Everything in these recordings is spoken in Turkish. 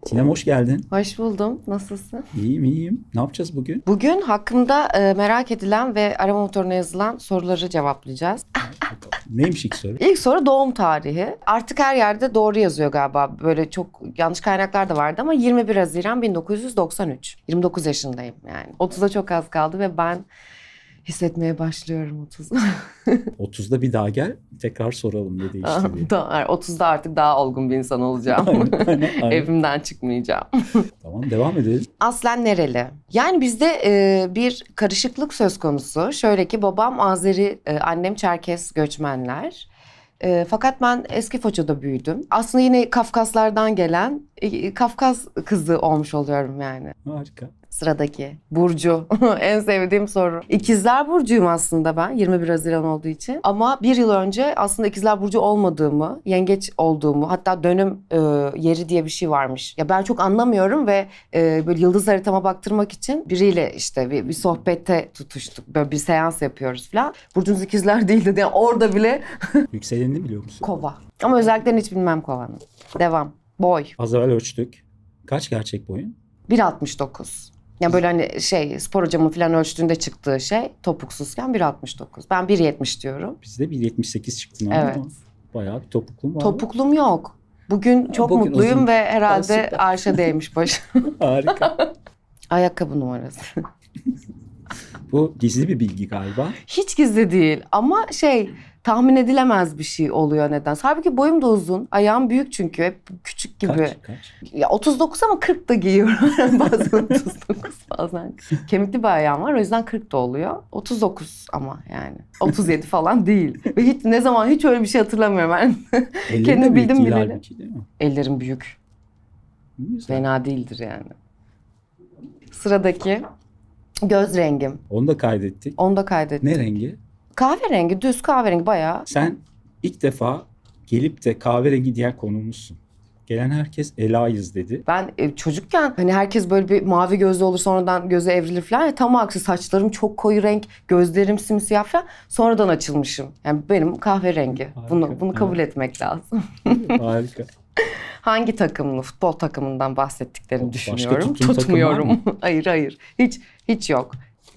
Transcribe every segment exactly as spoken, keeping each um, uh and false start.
Sinem hoş geldin. Hoş buldum. Nasılsın? İyiyim iyiyim. Ne yapacağız bugün? Bugün hakkımda e, merak edilen ve arama motoruna yazılan soruları cevaplayacağız. Neymiş ilk soru? İlk soru doğum tarihi. Artık her yerde doğru yazıyor galiba. Böyle çok yanlış kaynaklar da vardı ama yirmi bir Haziran bin dokuz yüz doksan üç. yirmi dokuz yaşındayım yani. otuza çok az kaldı ve ben hissetmeye başlıyorum otuzu. otuzda bir daha gel, tekrar soralım ne değişti diye. otuzda artık daha olgun bir insan olacağım. Aynen, aynen, aynen. Evimden çıkmayacağım. Tamam, devam edelim. Aslen nereli? Yani bizde e, bir karışıklık söz konusu. Şöyle ki babam Azeri, e, annem Çerkes göçmenler. E, fakat ben eski Foça'da büyüdüm. Aslında yine Kafkaslardan gelen e, Kafkas kızı olmuş oluyorum yani. Harika. Sıradaki Burcu. En sevdiğim soru. İkizler Burcu'yum aslında ben. yirmi bir Haziran olduğu için. Ama bir yıl önce aslında İkizler Burcu olmadığımı, yengeç olduğumu, hatta dönüm e, yeri diye bir şey varmış. Ya ben çok anlamıyorum ve e, böyle yıldız haritama baktırmak için biriyle işte bir, bir sohbette tutuştuk. Böyle bir seans yapıyoruz falan. Burcunuz ikizler değil dedi. Yani orada bile Yükselenini biliyor musun? Kova. Ama özelliklerini hiç bilmem Kova'nın. Devam. Boy. Az evvel ölçtük. Kaç gerçek boyun? bir altmış dokuz. Yani böyle hani şey spor hocamın falan ölçtüğünde çıktığı şey topuksuzken bir altmış dokuz. Ben bir yetmiş diyorum. Bizde bir yetmiş sekiz çıktın ama Evet. bayağı bir topuklum var. Topuklum yok. Bugün çok bugün mutluyum uzun. ve herhalde Süper. arşa değmiş başım. Harika. Ayakkabı numarası. Bu gizli bir bilgi galiba. Hiç gizli değil ama şey tahmin edilemez bir şey oluyor neden. Halbuki boyum da uzun. Ayağım büyük çünkü. Hep küçük gibi. Kaç? Kaç? Ya otuz dokuz ama kırk da giyiyorum. Bazen otuz dokuz bazen. Kemikli bir ayağım var o yüzden kırk da oluyor. otuz dokuz ama yani. otuz yedi falan değil. Ve hiç ne zaman hiç öyle bir şey hatırlamıyorum ben. Ellerin Kendim de büyük bildim değil bileli. halbuki, değil mi? Ellerim büyük. Güzel. Fena değildir yani. Sıradaki göz rengim. Onu da kaydettik. Onu da kaydettim. Ne rengi? Kahverengi, düz kahverengi bayağı. Sen ilk defa gelip de kahverengi diyen konuğumuzsun. Gelen herkes Ela'yız dedi. Ben e, çocukken hani herkes böyle bir mavi gözlü olur sonradan gözü evrilir falan. Ya, tam aksi saçlarım çok koyu renk, gözlerim simsiyah falan. Sonradan açılmışım. Yani benim kahverengi. Harika, Bunu bunu kabul evet. etmek lazım. Harika. Hangi takımlı futbol takımından bahsettiklerini Başka düşünüyorum. tuttuğun takım var Tutmuyorum. mı? Hayır hayır. Hiç hiç yok.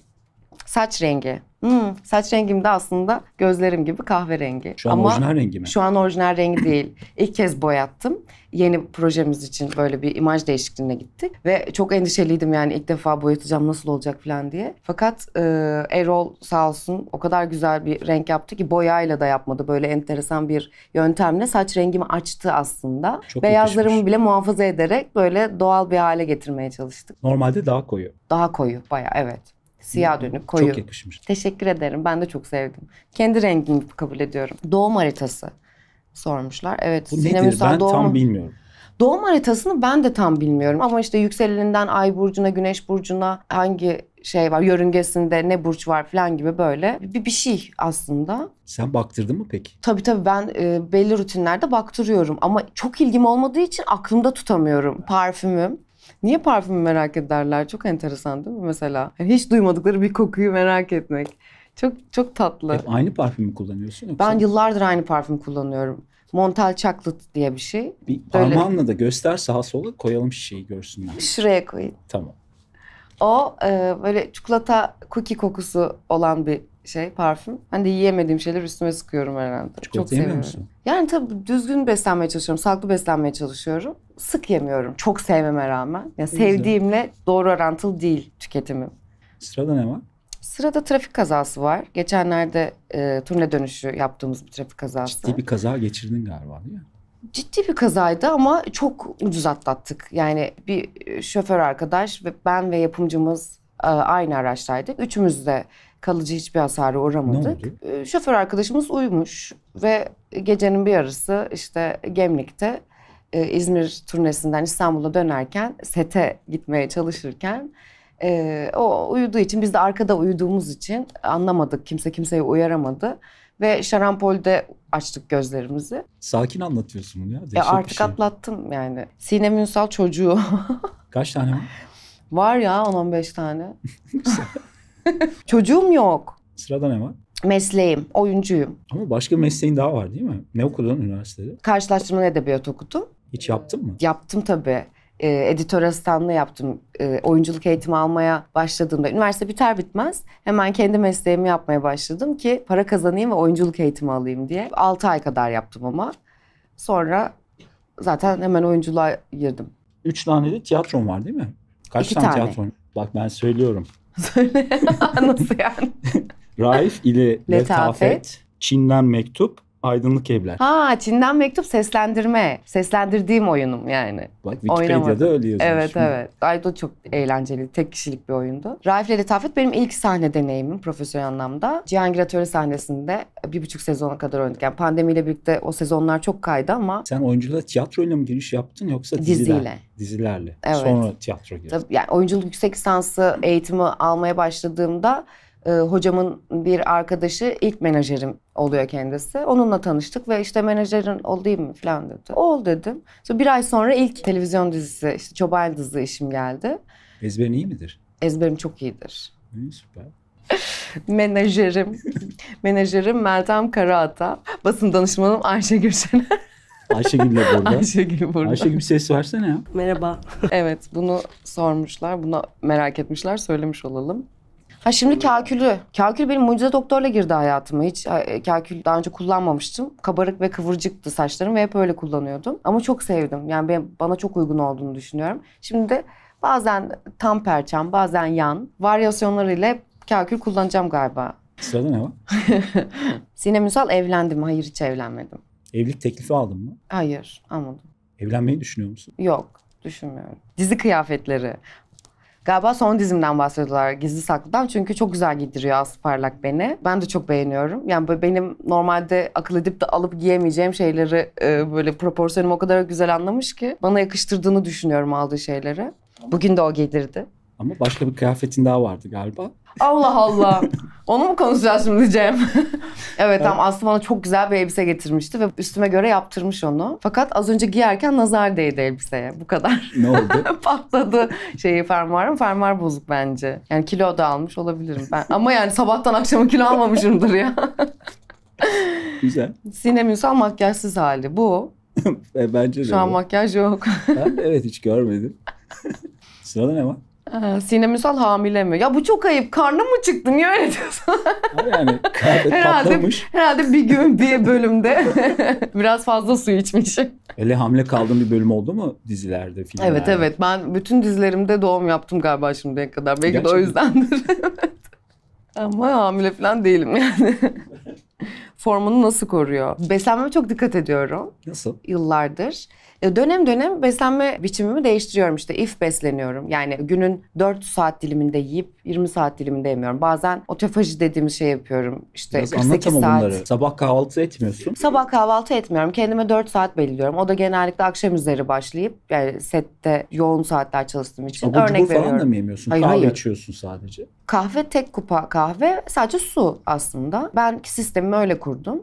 Saç rengi. Hmm, saç rengim de aslında gözlerim gibi kahverengi. Şu an Ama orijinal rengi mi? şu an orijinal rengi değil. İlk kez boyattım. Yeni projemiz için böyle bir imaj değişikliğine gittik. Ve çok endişeliydim yani ilk defa boyatacağım nasıl olacak falan diye. Fakat e, Erol sağ olsun o kadar güzel bir renk yaptı ki boyayla da yapmadı. Böyle enteresan bir yöntemle saç rengimi açtı aslında. Çok Beyazlarımı yakışmış. bile muhafaza ederek böyle doğal bir hale getirmeye çalıştık. Normalde daha koyu. Daha koyu bayağı evet. Siyah dönük koyu. Çok yakışmış. Teşekkür ederim. Ben de çok sevdim. Kendi rengimi kabul ediyorum. Doğum haritası sormuşlar. Evet. Bu Sinem nedir? Ünsal Ben doğum... tam bilmiyorum. Doğum haritasını ben de tam bilmiyorum. Ama işte yükseleninden ay burcuna, güneş burcuna hangi şey var, yörüngesinde ne burç var falan gibi böyle bir, bir şey aslında. Sen baktırdın mı peki? Tabii tabii ben e, belli rutinlerde baktırıyorum. Ama çok ilgim olmadığı için aklımda tutamıyorum. Parfümüm. Niye parfümü merak ederler? Çok enteresan değil mi mesela? Yani hiç duymadıkları bir kokuyu merak etmek. Çok çok tatlı. Hep aynı parfümü kullanıyorsun yoksa? Ben yıllardır aynı parfüm kullanıyorum. Montel Chocolate diye bir şey. Bir Böyle- parmağınla da göster sağa sola, koyalım şişeyi görsünler. Şuraya koyayım. Tamam. O e, böyle çikolata cookie kokusu olan bir şey parfüm. Ben de yiyemediğim şeyler üstüme sıkıyorum herhalde. Çikolata çok yemiyor seviyorum. musun? Yani tabii düzgün beslenmeye çalışıyorum. Sağlıklı beslenmeye çalışıyorum. Sık yemiyorum. Çok sevmeme rağmen. Yani Güzel. sevdiğimle doğru orantılı değil tüketimim. Sırada ne var? Sırada trafik kazası var. Geçenlerde e, turne dönüşü yaptığımız bir trafik kazası. Ciddi bir kaza geçirdin galiba değil mi? Ciddi bir kazaydı ama çok ucuz atlattık. Yani bir şoför arkadaş ve ben ve yapımcımız e, aynı araçtaydık. Üçümüz de kalıcı hiçbir hasara uğramadık. Ne oldu? E, Şoför arkadaşımız uyumuş ve gecenin bir yarısı işte Gemlik'te e, İzmir turnesinden İstanbul'a dönerken sete gitmeye çalışırken e, o uyuduğu için biz de arkada uyuduğumuz için anlamadık. Kimse kimseyi uyaramadı ve şarampolde açtık gözlerimizi. Sakin anlatıyorsun bunu ya. E Dehşet artık bir şey. atlattım yani. Sinem Ünsal çocuğu. Kaç tane var? Var ya on on beş tane. Çocuğum yok. Sırada ne var? Mesleğim, oyuncuyum. Ama başka mesleğin daha var değil mi? Ne okudun üniversitede? Karşılaştırma edebiyat okudum. Hiç yaptın mı? Yaptım tabii. e, editör asistanlığı yaptım. E, oyunculuk eğitimi almaya başladığımda üniversite biter bitmez hemen kendi mesleğimi yapmaya başladım ki para kazanayım ve oyunculuk eğitimi alayım diye. altı ay kadar yaptım ama. Sonra zaten hemen oyunculuğa girdim. Üç tane de tiyatron var değil mi? Kaç İki tane, tane. tiyatron? Bak ben söylüyorum. Söyle. Nasıl yani? Raif ile Letafet. Letafet, Çin'den Mektup, Aydınlık Evler. Ha, Çin'den Mektup seslendirme. Seslendirdiğim oyunum yani. Bak Wikipedia'da Oynamadım. öyle yazıyor. Evet şimdi. evet. Ay da çok eğlenceli. Tek kişilik bir oyundu. Raif ile Letafet benim ilk sahne deneyimim profesyonel anlamda. Cihangir Atölye sahnesinde bir buçuk sezona kadar oynadık. Yani pandemiyle birlikte o sezonlar çok kaydı ama Sen oyunculuğa tiyatroyla mı giriş yaptın yoksa diziler? diziyle. Dizilerle. Evet. Sonra tiyatro girdin. Tabii yani oyunculuk yüksek lisansı eğitimi almaya başladığımda e, hocamın bir arkadaşı ilk menajerim oluyor kendisi. Onunla tanıştık ve işte menajerin olayım mı falan dedi. Ol dedim. Sonra bir ay sonra ilk televizyon dizisi işte Çoban Yıldızı işim geldi. Ezberin iyi midir? Ezberim çok iyidir. İyi, süper. Menajerim, menajerim Meltem Karaata. Basın danışmanım Ayşe Gülşener. Ayşegül de burada. Ayşegül burada. Ayşegül bir ses versene ya. Merhaba. Evet, bunu sormuşlar, bunu merak etmişler, söylemiş olalım. Ha şimdi kakülü. Kakül benim mucize doktorla girdi hayatıma. Hiç e, kakül daha önce kullanmamıştım. Kabarık ve kıvırcıktı saçlarım ve hep öyle kullanıyordum. Ama çok sevdim. Yani ben, bana çok uygun olduğunu düşünüyorum. Şimdi de bazen tam perçem, bazen yan varyasyonlarıyla kakül kullanacağım galiba. Sırada ne var? Sinem Ünsal evlendim. Hayır, hiç evlenmedim. Evlilik teklifi aldın mı? Hayır, almadım. Evlenmeyi düşünüyor musun? Yok, düşünmüyorum. Dizi kıyafetleri. Galiba son dizimden bahsediyorlar Gizli Saklı'dan. Çünkü çok güzel giydiriyor Aslı Parlak beni. Ben de çok beğeniyorum. Yani böyle benim normalde akıl edip de alıp giyemeyeceğim şeyleri e, böyle proporsiyonum o kadar güzel anlamış ki bana yakıştırdığını düşünüyorum aldığı şeyleri. Bugün de o giydirdi. Ama başka bir kıyafetin daha vardı galiba. Allah Allah. Onu mu konuşacağız şimdi Cem? Evet tamam, Aslı bana çok güzel bir elbise getirmişti ve üstüme göre yaptırmış onu. Fakat az önce giyerken nazar değdi elbiseye. Bu kadar. Ne oldu? Patladı şeyi fermuarım. Fermuar bozuk bence. Yani kilo da almış olabilirim ben. Ama yani sabahtan akşama kilo almamışımdır ya. Güzel. Sinem Ünsal makyajsız hali. Bu. E, bence de. Şu an bu. makyaj yok. Ben de evet hiç görmedim. Sırada ne var? Aa, Sinem Ünsal hamile mi? Ya bu çok ayıp. Karnım mı çıktı? Niye öyle diyorsun? Ha yani kıyafet herhalde, patlamış. herhalde bir gün bir bölümde biraz fazla su içmişim. Öyle hamile kaldığın bir bölüm oldu mu dizilerde, filmlerde? Evet evet. Ben bütün dizilerimde doğum yaptım galiba şimdiye kadar. Belki de o Gerçekten. yüzdendir. Evet. Ama hamile falan değilim yani. Formunu nasıl koruyor? Beslenmeme çok dikkat ediyorum Nasıl? yıllardır. E, Dönem dönem beslenme biçimimi değiştiriyorum işte. İf besleniyorum. Yani günün dört saat diliminde yiyip yirmi saat diliminde yemiyorum. Bazen otofaji dediğimiz şey yapıyorum. İşte Biraz kırk anlat sekiz ama saat. bunları. Sabah kahvaltı etmiyorsun. Sabah kahvaltı etmiyorum. Kendime dört saat belirliyorum. O da genellikle akşam üzeri başlayıp yani sette yoğun saatler çalıştığım için Abur örnek cubur falan veriyorum. da mı yemiyorsun? Hayır, Kahve hayır. içiyorsun sadece. Kahve tek kupa kahve, sadece su aslında. Ben sistemimi öyle kurdum.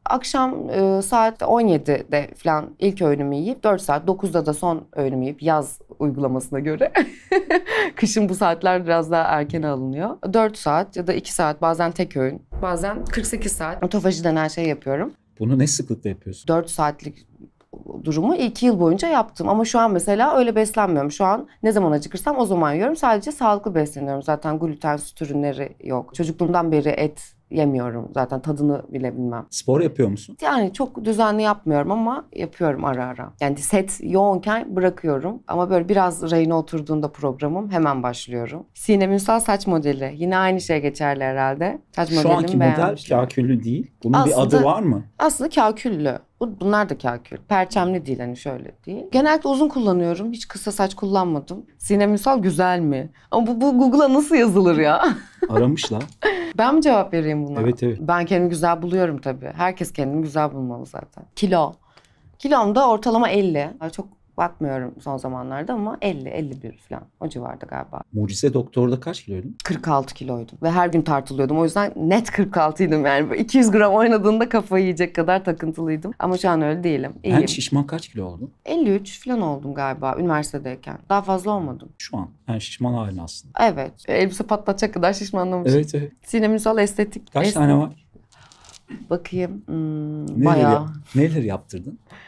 Akşam e, saat on yedide falan ilk öğünümü yiyip dört saat, dokuzda da son öğünümü yiyip yaz uygulamasına göre. Kışın bu saatler biraz daha erken alınıyor. dört saat ya da iki saat, bazen tek öğün, bazen kırk sekiz saat otofaji denen şey yapıyorum. Bunu ne sıklıkla yapıyorsun? dört saatlik durumu iki yıl boyunca yaptım. Ama şu an mesela öyle beslenmiyorum. Şu an ne zaman acıkırsam o zaman yiyorum. Sadece sağlıklı besleniyorum. Zaten gluten, süt ürünleri yok. Çocukluğumdan beri et yemiyorum. Zaten tadını bile bilmem. Spor yapıyor musun? Yani çok düzenli yapmıyorum ama yapıyorum ara ara. Yani set yoğunken bırakıyorum. Ama böyle biraz rayına oturduğunda programım hemen başlıyorum. Sinem Ünsal saç modeli. Yine aynı şey geçerli herhalde. Saç Şu anki modelimi model beğenmişler. kaküllü değil. Bunun bir Aslında- adı var mı? Aslında kaküllü. Bu- Bunlar da kakül. Perçemli değil, hani şöyle değil. Genellikle uzun kullanıyorum. Hiç kısa saç kullanmadım. Sinem Ünsal güzel mi? Ama bu, bu Google'a nasıl yazılır ya? Aramışlar. Ben mi cevap vereyim buna? Evet, evet. Ben kendimi güzel buluyorum tabii. Herkes kendini güzel bulmalı zaten. Kilo. Kilom da ortalama elli. Yani çok bakmıyorum son zamanlarda ama elli elli bir falan. O civarda galiba. Mucize Doktor'da kaç kiloydun? kırk altı kiloydum ve her gün tartılıyordum. O yüzden net kırk altıydım yani. iki yüz gram oynadığında kafayı yiyecek kadar takıntılıydım. Ama şu an öyle değilim. En İyiyim. şişman kaç kilo oldun? elli üç falan oldum galiba üniversitedeyken. Daha fazla olmadım. Şu an. En şişman halin aslında. Evet. Elbise patlatacak kadar şişmanlamışım. Evet evet. Sinem Ünsal estetik. Kaç Est- tane var? Bakayım. Hmm, Neleri, bayağı. yap- neleri yaptırdın?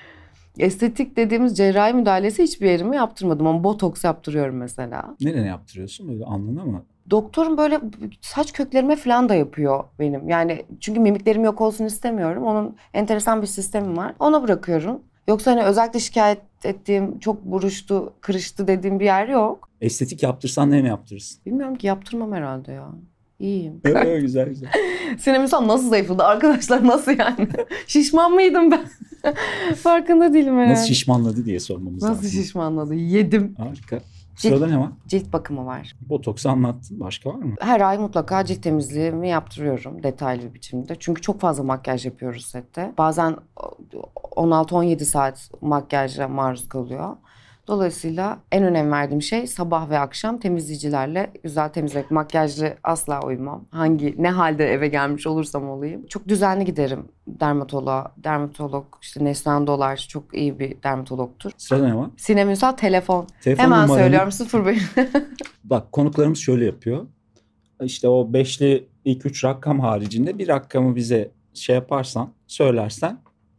Estetik dediğimiz cerrahi müdahalesi hiçbir yerime yaptırmadım ama botoks yaptırıyorum mesela. Nereye yaptırıyorsun? Böyle alnına mı? Doktorum böyle saç köklerime falan da yapıyor benim. Yani çünkü mimiklerim yok olsun istemiyorum. Onun enteresan bir sistemi var. Ona bırakıyorum. Yoksa hani özellikle şikayet ettiğim, çok buruştu, kırıştı dediğim bir yer yok. Estetik yaptırsan ne mi yaptırırsın? Bilmiyorum ki, yaptırmam herhalde ya. İyiyim. Evet, güzel güzel. Sinem Ünsal nasıl zayıfladı? Arkadaşlar nasıl yani? Şişman mıydım ben? Farkında değilim herhalde. Nasıl şişmanladı diye sormamız lazım. Nasıl şişmanladı? Yedim. Harika. Sırada ne var? Cilt bakımı var. Botoksu anlattın. Başka var mı? Her ay mutlaka cilt temizliğimi yaptırıyorum detaylı bir biçimde. Çünkü çok fazla makyaj yapıyoruz sette. Bazen on altı on yedi saat makyaja maruz kalıyor. Dolayısıyla en önem verdiğim şey sabah ve akşam temizleyicilerle güzel temizlemek. Makyajlı asla uymam. Hangi, ne halde eve gelmiş olursam olayım. Çok düzenli giderim dermatoloğa. Dermatolog işte Neslihan Dolar çok iyi bir dermatologtur. Sırada ne var? Sinem Ünsal telefon. Telefon Hemen numaranı- söylüyorum sıfır beş. Bak, konuklarımız şöyle yapıyor. İşte o beşli ilk üç rakam haricinde bir rakamı bize şey yaparsan, söylersen,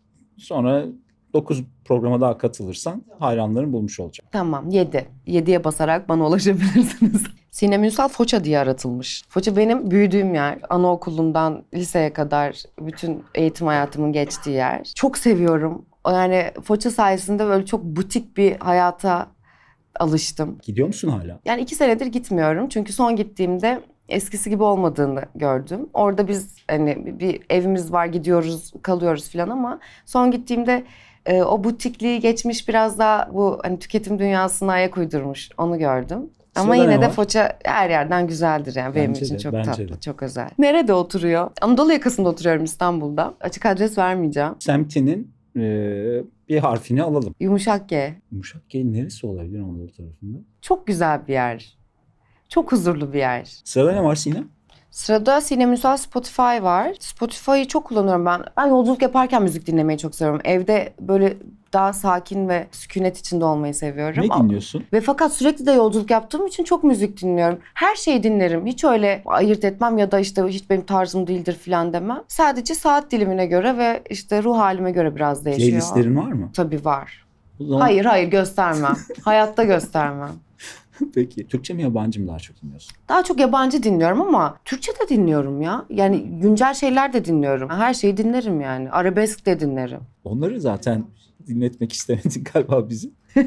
sonra dokuz programa daha katılırsan hayranların bulmuş olacak. Tamam, yedi. yediye basarak bana ulaşabilirsiniz. Sinem Ünsal Foça diye aratılmış. Foça benim büyüdüğüm yer. Anaokulundan liseye kadar bütün eğitim hayatımın geçtiği yer. Çok seviyorum. Yani Foça sayesinde böyle çok butik bir hayata alıştım. Gidiyor musun hala? Yani iki senedir gitmiyorum. Çünkü son gittiğimde eskisi gibi olmadığını gördüm. Orada biz hani bir evimiz var, gidiyoruz, kalıyoruz falan ama son gittiğimde e, o butikliği geçmiş, biraz daha bu hani tüketim dünyasına ayak uydurmuş. Onu gördüm. Ama Sırada ne yine de var? Foça her yerden güzeldir yani. Benim Bence için de, çok bence tatlı, de. çok özel. Nerede oturuyor? Anadolu yakasında oturuyorum, İstanbul'da. Açık adres vermeyeceğim. Semtinin e, bir harfini alalım. Yumuşak G. Yumuşak G neresi olabilir Anadolu tarafında? Çok güzel bir yer. Çok huzurlu bir yer. Sırada ne var Sinem? Sırada Sinem Ünsal Spotify var. Spotify'ı çok kullanıyorum ben. Ben yolculuk yaparken müzik dinlemeyi çok seviyorum. Evde böyle daha sakin ve sükunet içinde olmayı seviyorum. Ne dinliyorsun? Ve fakat sürekli de yolculuk yaptığım için çok müzik dinliyorum. Her şeyi dinlerim. Hiç öyle ayırt etmem ya da işte hiç benim tarzım değildir falan demem. Sadece saat dilimine göre ve işte ruh halime göre biraz değişiyor. Playlistlerin var mı? Tabii var. O zaman... Hayır hayır göstermem. Hayatta göstermem. Peki. Türkçe mi yabancı mı daha çok dinliyorsun? Daha çok yabancı dinliyorum ama Türkçe de dinliyorum ya. Yani güncel şeyler de dinliyorum. Her şeyi dinlerim yani. Arabesk de dinlerim. Onları zaten dinletmek istemedin galiba bizi.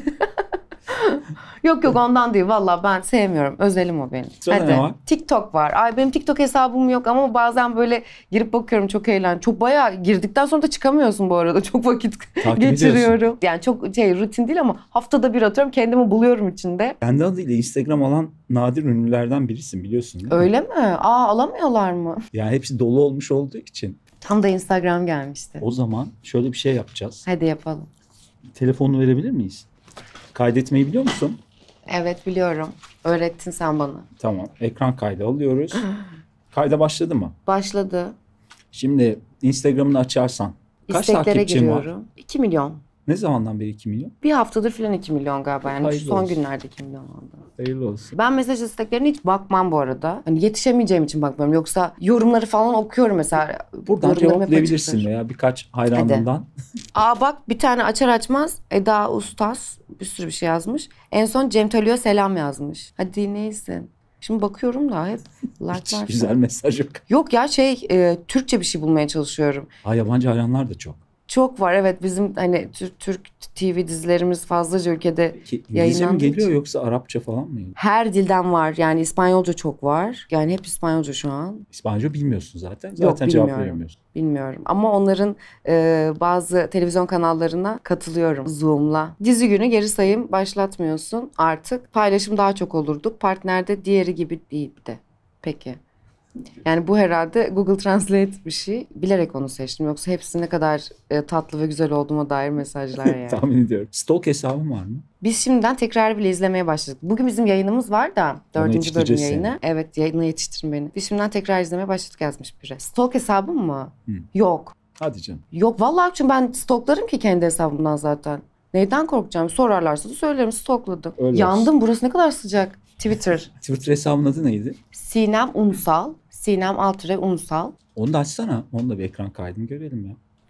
Yok yok ondan değil. Vallahi ben sevmiyorum. Özelim o benim. Sonra Hadi. ne var? TikTok var. Ay benim TikTok hesabım yok ama bazen böyle girip bakıyorum, çok eğlen. Çok bayağı girdikten sonra da çıkamıyorsun bu arada. Çok vakit Takip geçiriyorum. ediyorsun. Yani çok şey rutin değil ama haftada bir atıyorum. Kendimi buluyorum içinde. Kendi adıyla Instagram alan nadir ünlülerden birisin, biliyorsun değil mi? Öyle mi? Aa, alamıyorlar mı? Yani hepsi dolu olmuş olduğu için. Tam da Instagram gelmişti. O zaman şöyle bir şey yapacağız. Hadi yapalım. Telefonunu verebilir miyiz? Kaydetmeyi biliyor musun? Evet biliyorum. Öğrettin sen bana. Tamam. Ekran kaydı alıyoruz. Kayda başladı mı? Başladı. Şimdi Instagram'ını açarsan kaç İsteklere takipçin var? giriyorum. iki milyon. Ne zamandan beri iki milyon? Bir haftadır filan iki milyon galiba. Yani şu Hayırlı son olsun. günlerde iki milyon oldu. Hayırlı olsun. Ben mesaj isteklerine hiç bakmam bu arada. Hani yetişemeyeceğim için bakmıyorum. Yoksa yorumları falan okuyorum mesela. Buradan Yorumlarım hep cevaplayabilirsin açıktır. veya birkaç hayranından. Aa bak, bir tane açar açmaz Eda Ustas bir sürü bir şey yazmış. En son Cem Tölü'ye selam yazmış. Hadi neysin? Şimdi bakıyorum da hep Hiç like'lar güzel falan. mesaj yok. Yok ya şey e, Türkçe bir şey bulmaya çalışıyorum. Ha, yabancı hayranlar da çok. Çok var evet, bizim hani Türk, Türk T V dizilerimiz fazlaca ülkede Ki, İngilizce mi yayınlandığı geliyor için. yoksa Arapça falan mı? Her dilden var yani, İspanyolca çok var. Yani hep İspanyolca şu an. İspanyolca bilmiyorsun zaten. Yok, Zaten cevap bilmiyorum. veremiyorsun. Bilmiyorum ama onların e, bazı televizyon kanallarına katılıyorum Zoom'la. Dizi günü geri sayım başlatmıyorsun artık. Paylaşım daha çok olurdu. Partnerde diğeri gibi değil bir de. Peki. Yani bu herhalde Google Translate bir şey. Bilerek onu seçtim. Yoksa hepsi ne kadar e, tatlı ve güzel olduğuma dair mesajlar yani. Tahmin ediyorum. Stalk hesabın var mı? Biz şimdiden tekrar bile izlemeye başladık. Bugün bizim yayınımız var da dördüncü bölüm yetiştireceğiz yayını. seni. Evet, yayına yetiştirin beni. Biz şimdiden tekrar izlemeye başladık yazmış biri. Stalk hesabım mı? Hı. Yok. Hadi canım. Yok vallahi, çünkü ben stalklarım ki kendi hesabımdan zaten. Neyden korkacağım? Sorarlarsa da söylerim, stalkladım. Öyle Yandım, burası ne kadar sıcak. Twitter. Twitter hesabının adı neydi? Sinem Unsal. Sinem Altıre Unsal. Onu da açsana. Onu da bir ekran kaydını görelim ya.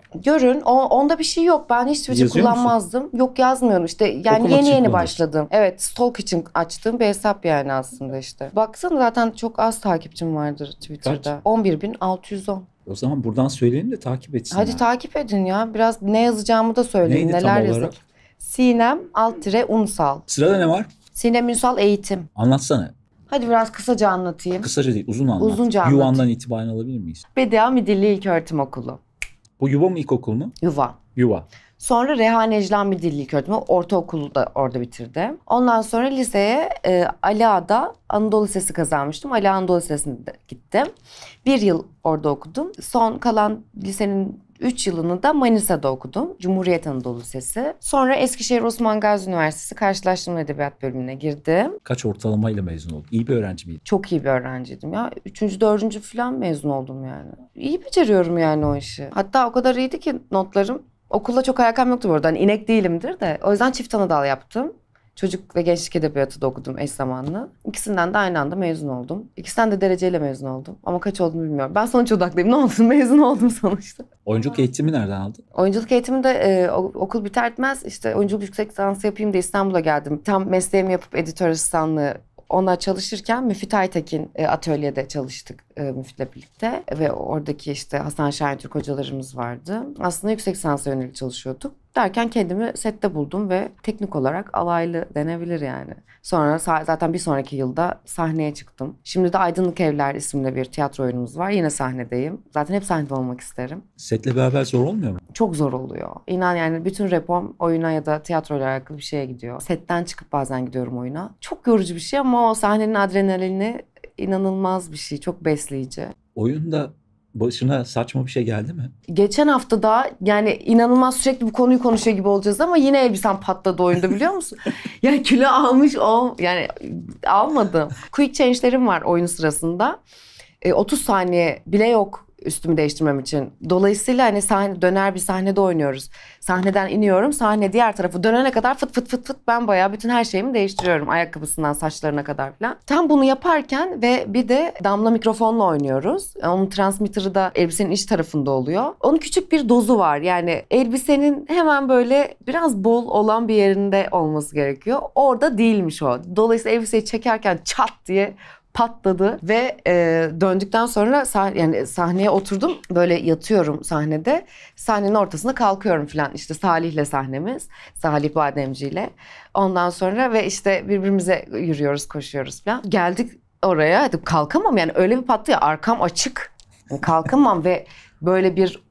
Görün. O, onda bir şey yok. Ben hiç Twitter Yazıyor kullanmazdım. musun? Yok, yazmıyorum işte. Yani Okumak yeni için yeni kullanıyorsun. başladım. Evet, stalk için açtığım bir hesap yani aslında işte. Baksana zaten çok az takipçim vardır Twitter'da. Kaç? on bir bin altı yüz on. O zaman buradan söyleyelim de takip etsinler. Hadi takip edin ya. Biraz ne yazacağımı da söyleyeyim. Neydi tam Neler olarak? yazayım. Sinem alt tire Unsal. Sırada ne var? Sinem Ünsal eğitim. Anlatsana. Hadi biraz kısaca anlatayım. Kısaca değil, uzun anlat. Uzunca anlat. Yuvandan itibaren alabilir miyiz? Bedia Midilli İlköğretim Okulu. Bu yuva mı, ilkokul mu? Yuva. Yuva. Sonra Reha Necla Midilli İlköğretimi, ortaokulu da orada bitirdim. Ondan sonra liseye e, Ali Ağa'da Anadolu Lisesi kazanmıştım. Ali Ağa Anadolu Lisesi'ne gittim. Bir yıl orada okudum. Son kalan lisenin üç yılını da Manisa'da okudum. Cumhuriyet Anadolu Lisesi. Sonra Eskişehir Osman Gazi Üniversitesi Karşılaştırma Edebiyat bölümüne girdim. Kaç ortalamayla mezun oldun? İyi bir öğrenci miydin? Çok iyi bir öğrenciydim ya. Üçüncü, dördüncü falan mezun oldum yani. İyi beceriyorum yani o işi. Hatta o kadar iyiydi ki notlarım. Okulda çok alakam yoktu bu arada. Hani inek değilimdir de. O yüzden çift anadal yaptım. Çocuk ve gençlik edebiyatı da okudum eş zamanlı. İkisinden de aynı anda mezun oldum. İkisinden de dereceyle mezun oldum. Ama kaç olduğunu bilmiyorum. Ben sonuç odaklıyım. Ne olsun, mezun oldum sonuçta. Oyunculuk eğitimi nereden aldın? Oyunculuk eğitimi de e, okul biter bitmez işte oyunculuk yüksek lisansı yapayım diye İstanbul'a geldim. Tam mesleğimi yapıp editör asistanlığı ona çalışırken Müfit Aytekin e, atölyede çalıştık e, Müfit'le birlikte. Ve oradaki işte Hasan Şahintürk hocalarımız vardı. Aslında yüksek lisansa yönelik çalışıyorduk. Derken kendimi sette buldum ve teknik olarak alaylı denebilir yani. Sonra zaten bir sonraki yılda sahneye çıktım. Şimdi de Aydınlık Evler isimli bir tiyatro oyunumuz var. Yine sahnedeyim. Zaten hep sahnede olmak isterim. Setle beraber zor olmuyor mu? Çok zor oluyor. İnan yani bütün repom oyuna ya da tiyatroyla alakalı bir şeye gidiyor. Setten çıkıp bazen gidiyorum oyuna. Çok yorucu bir şey ama o sahnenin adrenalini inanılmaz bir şey. Çok besleyici. Oyunda başına saçma bir şey geldi mi? Geçen hafta da yani inanılmaz sürekli bu konuyu konuşuyor gibi olacağız ama yine elbisem patladı oyunda biliyor musun? Yani kilo almış ol yani almadım. Quick change'lerim var oyun sırasında. E, otuz saniye bile yok üstümü değiştirmem için. Dolayısıyla hani sahne, döner bir sahnede oynuyoruz. Sahneden iniyorum, sahne diğer tarafı dönene kadar fıt fıt fıt fıt ben bayağı bütün her şeyimi değiştiriyorum. Ayakkabısından saçlarına kadar falan. Tam bunu yaparken ve bir de damla mikrofonla oynuyoruz. Onun transmitter'ı da elbisenin iç tarafında oluyor. Onun küçük bir dozu var. Yani elbisenin hemen böyle biraz bol olan bir yerinde olması gerekiyor. Orada değilmiş o. Dolayısıyla elbiseyi çekerken çat diye patladı ve e, döndükten sonra sah- yani sahneye oturdum, böyle yatıyorum sahnede, sahnenin ortasında kalkıyorum falan, işte Salih'le sahnemiz, Salih Bademci'yle, ondan sonra ve işte birbirimize yürüyoruz, koşuyoruz falan, geldik oraya, hadi kalkamam yani, öyle bir patlıyor, arkam açık, kalkamam ve böyle bir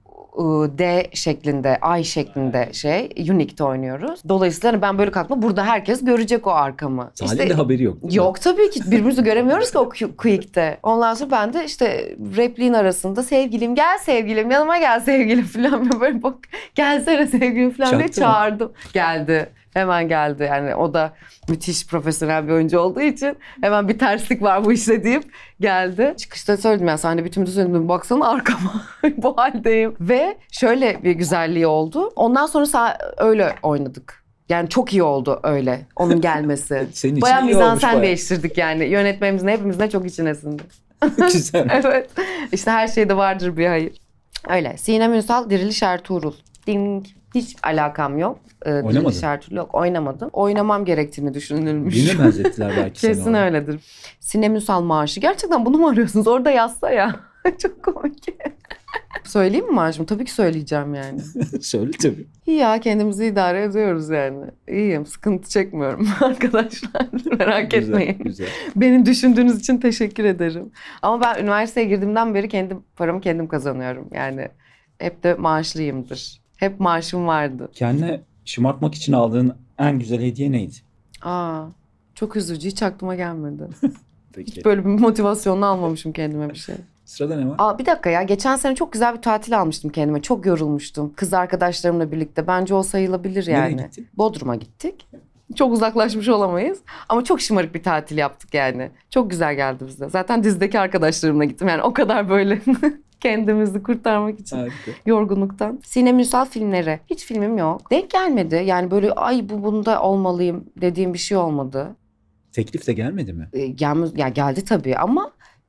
D şeklinde, ay şeklinde şey, Unique'de oynuyoruz. Dolayısıyla hani ben böyle kalkma, burada herkes görecek o arkamı. Salih'in İşte, de haberi yok. Yok tabii ki, birbirimizi göremiyoruz ki o Quick'te. Ondan sonra ben de işte repliğin arasında sevgilim gel sevgilim yanıma gel sevgilim falan, böyle bak gelsene sevgilim falan diye çağırdım. Geldi. Hemen geldi yani, o da müthiş profesyonel bir oyuncu olduğu için hemen bir terslik var bu işte deyip geldi. Çıkışta söyledim yani, sahne bitimde söyledim, baksana arkama bu haldeyim. Ve şöyle bir güzelliği oldu. Ondan sonra sah- öyle oynadık. Yani çok iyi oldu öyle onun gelmesi. Senin için bayağı iyi olmuş mizansen bayağı. değiştirdik yani. Yönetmenimizin hepimizin çok içine sindi. Güzel. Evet. İşte her şeyde vardır bir hayır. Öyle. Sinem Ünsal, Diriliş Ertuğrul. Ding. Hiç alakam yok. Ee, Diriliş Ertuğrul yok. Oynamadım. Oynamam gerektiğini düşünülmüş. Birine benzettiler belki seni. Kesin öyledir. Sinem Ünsal maaşı. Gerçekten bunu mu arıyorsunuz? Orada yazsa ya. Çok komik. Söyleyeyim mi maaşımı? Tabii ki söyleyeceğim yani. Söyle tabii. İyi ya, kendimizi idare ediyoruz yani. İyiyim, sıkıntı çekmiyorum arkadaşlar. Merak Güzel, etmeyin. güzel. Beni düşündüğünüz için teşekkür ederim. Ama ben üniversiteye girdiğimden beri kendi paramı kendim kazanıyorum. Yani hep de maaşlıyımdır. Hep maaşım vardı. Kendine şımartmak için aldığın en güzel hediye neydi? Aa, çok üzücü. Hiç aklıma gelmedi. Peki. Böyle bir motivasyonla almamışım kendime bir şey. Sırada ne var? Aa, bir dakika ya. Geçen sene çok güzel bir tatil almıştım kendime. Çok yorulmuştum. Kız arkadaşlarımla birlikte. Bence o sayılabilir yani. Nereye gittin? Bodrum'a gittik. Çok uzaklaşmış olamayız. Ama çok şımarık bir tatil yaptık yani. Çok güzel geldi bize. Zaten dizideki arkadaşlarımla gittim. Yani o kadar böyle kendimizi kurtarmak için. Harika. Yorgunluktan. Sinem Ünsal filmleri. Hiç filmim yok. Denk gelmedi. Yani böyle ay bu bunda olmalıyım dediğim bir şey olmadı. Teklif de gelmedi mi? Ee, gelme, ya geldi tabii ama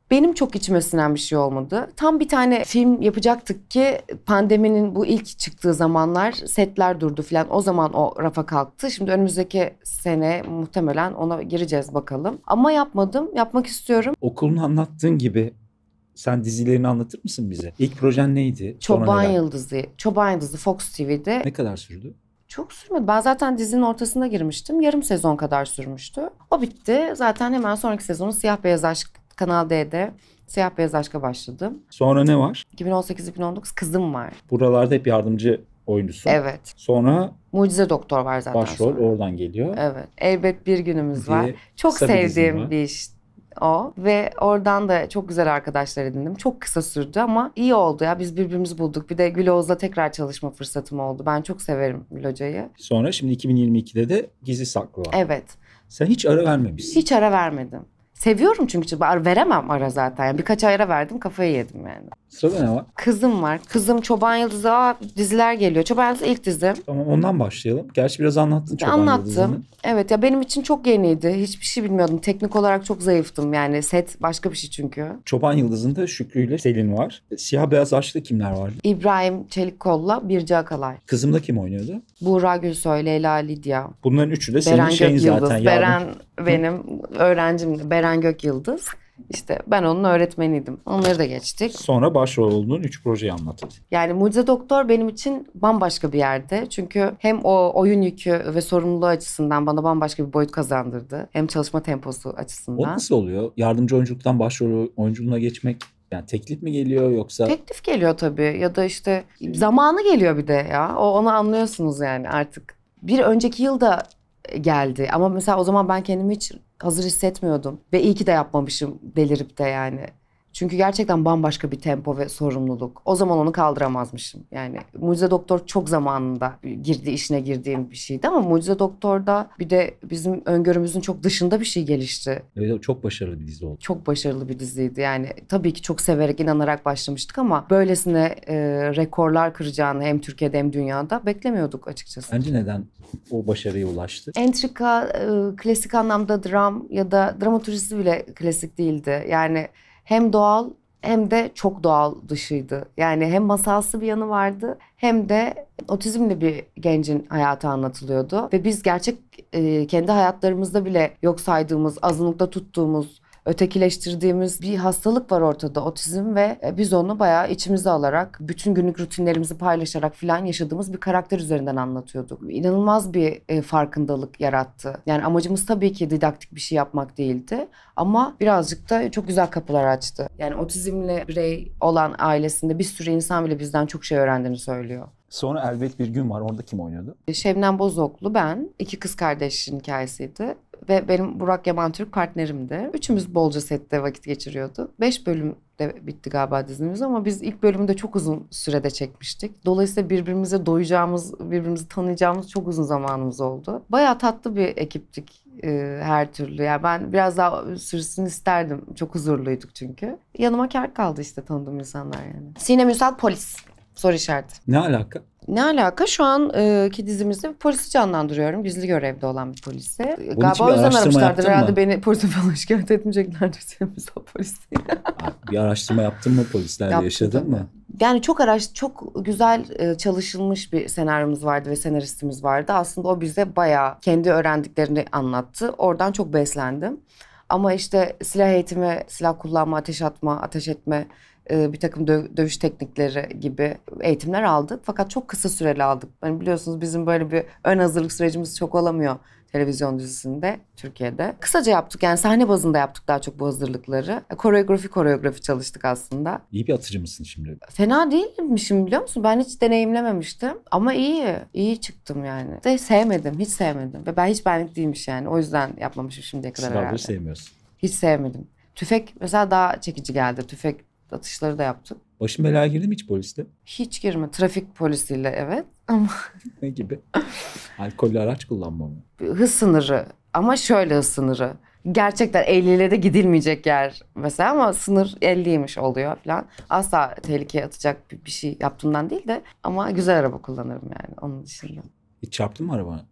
Benim çok içime sinen bir şey olmadı. Tam bir tane film yapacaktık ki pandeminin bu ilk çıktığı zamanlar setler durdu falan. O zaman o rafa kalktı. Şimdi önümüzdeki sene muhtemelen ona gireceğiz bakalım. Ama yapmadım. Yapmak istiyorum. Okulunu anlattığın gibi sen dizilerini anlatır mısın bize? İlk projen neydi? Sonra Çoban neler? Yıldızı. Çoban Yıldızı Fox T V'de. Ne kadar sürdü? Çok sürmedi. Ben zaten dizinin ortasında girmiştim. Yarım sezon kadar sürmüştü. O bitti. Zaten hemen sonraki sezonu Siyah Beyaz Aşk Kanal D'de Siyah Beyaz Aşk'a başladım. Sonra ne var? iki bin on sekiz iki bin on dokuz Kızım var. Buralarda hep yardımcı oyuncusun. Evet. Sonra Mucize Doktor var zaten başrol sonra. oradan geliyor. Evet. Elbet Bir Günümüz diye var. Çok kısa bir dizin sevdiğim var. bir iş o. Ve oradan da çok güzel arkadaşlar edindim. Çok kısa sürdü ama iyi oldu ya. Biz birbirimizi bulduk. Bir de Gül Oğuz'la tekrar çalışma fırsatım oldu. Ben çok severim Gül Hoca'yı. Sonra şimdi iki bin yirmi ikide de Gizli Saklı var. Evet. Sen hiç ara vermemişsin. Hiç ara vermedim. Seviyorum çünkü ara veremem ara zaten. Yani birkaç ay ara verdim, kafayı yedim yani. Sırada ne var? Kızım var. Kızım Çoban Yıldızı. Aa, diziler geliyor. Çoban Yıldızı ilk dizim. Tamam, ondan başlayalım. Gerçi biraz anlattın Çoban Anlattım. Yıldızı'nı. Evet ya, benim için çok yeniydi. Hiçbir şey bilmiyordum. Teknik olarak çok zayıftım. Yani set başka bir şey çünkü. Çoban Yıldızı'nda Şükrü ile Selin var. Siyah Beyaz Aşk'ta kimler vardı? İbrahim Çelikkol'la Birce Akalay. Kızımda kim oynuyordu? Buğra Gülsoy, Leyla Lidya. Bunların üçü de senin Beren şeyin Gökyıldız. zaten. yardım- Beren benim öğrencim. Beren Gökyıldız. İşte ben onun öğretmeniydim. Onları da geçtik. Sonra başrol olduğun üç projeyi anlat. Yani Mucize Doktor benim için bambaşka bir yerde. Çünkü hem o oyun yükü ve sorumluluğu açısından bana bambaşka bir boyut kazandırdı. Hem çalışma temposu O açısından. nasıl oluyor? Yardımcı oyunculuktan başrol oyunculuğuna geçmek, yani teklif mi geliyor yoksa? Teklif geliyor tabii, ya da işte zamanı geliyor bir de ya. O, onu anlıyorsunuz yani artık. Bir önceki yılda geldi ama mesela o zaman ben kendimi hiç hazır hissetmiyordum. Ve iyi ki de yapmamışım delirip de yani. Çünkü gerçekten bambaşka bir tempo ve sorumluluk. O zaman onu kaldıramazmışım. Yani Mucize Doktor çok zamanında girdi, işine girdiğim bir şeydi ama Mucize Doktor'da bir de bizim öngörümüzün çok dışında bir şey gelişti. Evet, çok başarılı bir dizi oldu. Çok başarılı bir diziydi. Yani tabii ki çok severek, inanarak başlamıştık ama böylesine e, rekorlar kıracağını hem Türkiye'de hem dünyada beklemiyorduk açıkçası. Bence neden o başarıya ulaştı? Entrika, e, klasik anlamda dram ya da dramaturjisi bile klasik değildi. Yani hem doğal hem de çok doğal dışıydı. Yani hem masalsı bir yanı vardı hem de otizmli bir gencin hayatı anlatılıyordu. Ve biz gerçek e, kendi hayatlarımızda bile yok saydığımız, azınlıkta tuttuğumuz, ötekileştirdiğimiz bir hastalık var ortada, otizm, ve biz onu bayağı içimize alarak, bütün günlük rutinlerimizi paylaşarak filan yaşadığımız bir karakter üzerinden anlatıyorduk. İnanılmaz bir e, farkındalık yarattı. Yani amacımız tabii ki didaktik bir şey yapmak değildi ama birazcık da çok güzel kapılar açtı. Yani otizmli birey olan ailesinde bir sürü insan bile bizden çok şey öğrendiğini söylüyor. Sonra Elbet Bir Gün var. Orada kim oynuyordu? Şebnem Bozoklu, ben. İki kız kardeşin hikayesiydi. Ve benim Burak Yaman Türk partnerimdi. Üçümüz bolca sette vakit geçiriyorduk. Beş bölümde bitti galiba dizimiz ama biz ilk bölümü de çok uzun sürede çekmiştik. Dolayısıyla birbirimize doyacağımız, birbirimizi tanıyacağımız çok uzun zamanımız oldu. Bayağı tatlı bir ekiptik e, her türlü. Yani ben biraz daha sürsün isterdim. Çok huzurluyduk çünkü. Yanıma kâr kaldı işte tanıdığım insanlar yani. Sinem Ünsal polis. Soru işareti. Ne alaka? Ne alaka? Şu anki dizimizde bir polisi canlandırıyorum. Gizli görevde olan bir polisi. için Galiba bir o yüzden araştırma aramışlardır. yaptın Herhalde mı? beni polise falan şikayet etmeyeceklerdir. Mesela polisi. Bir araştırma yaptın mı, polislerle Yaptım yaşadın tabii. mı? Yani çok araş, çok güzel e, çalışılmış bir senaryomuz vardı ve senaristimiz vardı. Aslında o bize bayağı kendi öğrendiklerini anlattı. Oradan çok beslendim. Ama işte silah eğitimi, silah kullanma, ateş atma, ateş etme, e, bir takım dö- dövüş teknikleri gibi eğitimler aldık. Fakat çok kısa süreli aldık. Yani biliyorsunuz bizim böyle bir ön hazırlık sürecimiz çok olamıyor televizyon dizisinde, Türkiye'de. Kısaca yaptık, yani sahne bazında yaptık daha çok bu hazırlıkları. Koreografi koreografi çalıştık aslında. İyi bir atıcı mısın şimdi? Fena değilmişim, biliyor musun? Ben hiç deneyimlememiştim. Ama iyi. iyi çıktım yani. De sevmedim. Hiç sevmedim. Ve ben hiç benlik değilmiş yani. O yüzden yapmamışım şimdiye kadar herhalde. Silahları sevmiyorsun. Hiç sevmedim. Tüfek mesela daha çekici geldi. Tüfek atışları da yaptık. Başın belaya girdi mi hiç poliste? Hiç girme. Trafik polisiyle evet. Ama Ne gibi? Alkollü araç kullanma mı? hız sınırı. Ama şöyle hız sınırı. Gerçekten elli ile de gidilmeyecek yer mesela ama sınır elliymiş oluyor falan. Asla tehlikeye atacak bir, bir şey yaptığımdan değil de ama güzel araba kullanırım yani onun dışında. Hiç çarptın mı arabana?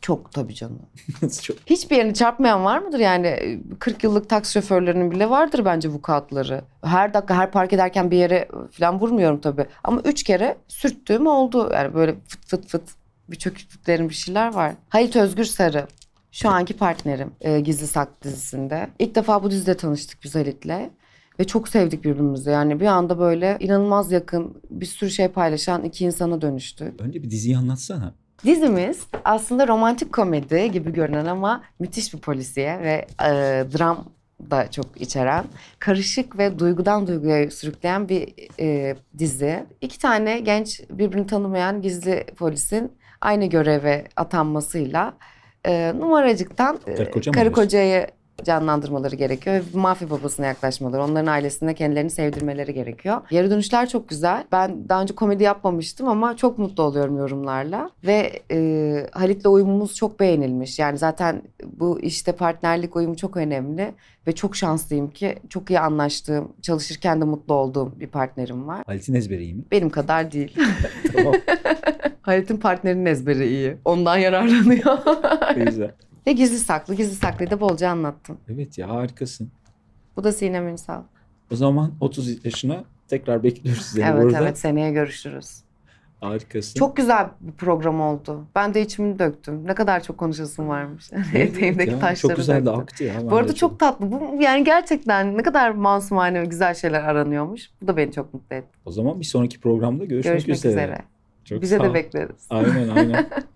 Çok tabii canım. Çok... Hiçbir yerini çarpmayan var mıdır yani? kırk yıllık taksi şoförlerinin bile vardır bence vukuatları. Her dakika her park ederken bir yere falan vurmuyorum tabii. Ama üç kere sürttüğüm oldu. Yani böyle fıt fıt fıt bir çöküklüklerin bir şeyler var. Halit Özgür Sarı. Şu anki partnerim e, Gizli Saklı dizisinde. İlk defa bu dizide tanıştık biz Halit'le. Ve çok sevdik birbirimizi. Yani bir anda böyle inanılmaz yakın, bir sürü şey paylaşan iki insana dönüştük. Önce bir diziyi anlatsana. Dizimiz aslında romantik komedi gibi görünen ama müthiş bir polisiye ve e, dram da çok içeren, karışık ve duygudan duyguya sürükleyen bir e, dizi. İki tane genç birbirini tanımayan gizli polisin aynı göreve atanmasıyla e, numaracıktan e, Karı koca mı karı oluyorsun? kocayı canlandırmaları gerekiyor ve bir mafya babasına yaklaşmaları, onların ailesine kendilerini sevdirmeleri gerekiyor. Geri dönüşler çok güzel. Ben daha önce komedi yapmamıştım ama çok mutlu oluyorum yorumlarla. Ve e, Halit'le uyumumuz çok beğenilmiş. Yani zaten bu işte partnerlik uyumu çok önemli ve çok şanslıyım ki çok iyi anlaştığım, çalışırken de mutlu olduğum bir partnerim var. Halit'in ezberi iyi mi? Benim kadar değil. Tamam. Halit'in partnerinin ezberi iyi. Ondan yararlanıyor. Güzel. Ve gizli saklı, gizli saklıyı da bolca anlattım. Evet ya, harikasın. Bu da Sinem Ünsal. O zaman otuz yaşına tekrar bekliyoruz seni Evet burada. evet, seneye görüşürüz. Harikasın. Çok güzel bir program oldu. Ben de içimi döktüm. Ne kadar çok konuşasım varmış. Evet Eteğimdeki ya, taşları çok güzel de döktüm. aktı ya. Ben Bu arada de çok tatlı. Bu yani gerçekten ne kadar masumane ve güzel şeyler aranıyormuş. Bu da beni çok mutlu etti. O zaman bir sonraki programda görüşmek, Görüşmek üzere. üzere. Çok Bize sağ de ol. bekleriz. Aynen aynen.